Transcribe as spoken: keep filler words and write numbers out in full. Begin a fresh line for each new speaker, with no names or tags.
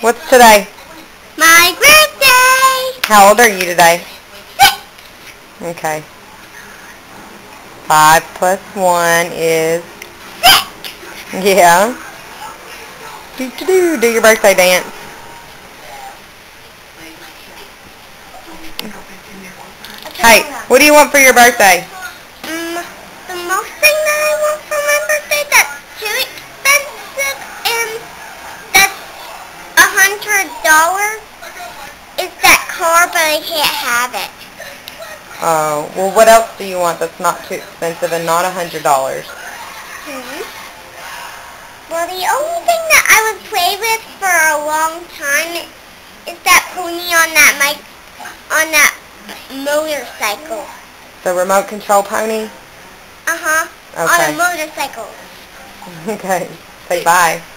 What's today?
My birthday!
How old are you today?
Six!
Okay. Five plus one is...
Six!
Yeah. Do do do. Do your birthday dance. Hey, what do you want for your birthday?
Um, the most thing that I want for my birthday that's too expensive and that's a hundred dollars is that car, but I can't have it.
Oh, well, what else do you want that's not too expensive and not a hundred dollars?
Hmm. Well, the only thing that I would play with for a long time is that pony on that mic on that motorcycle.
The remote control pony?
Uh huh.
Okay.
On a motorcycle.
Okay. Say bye.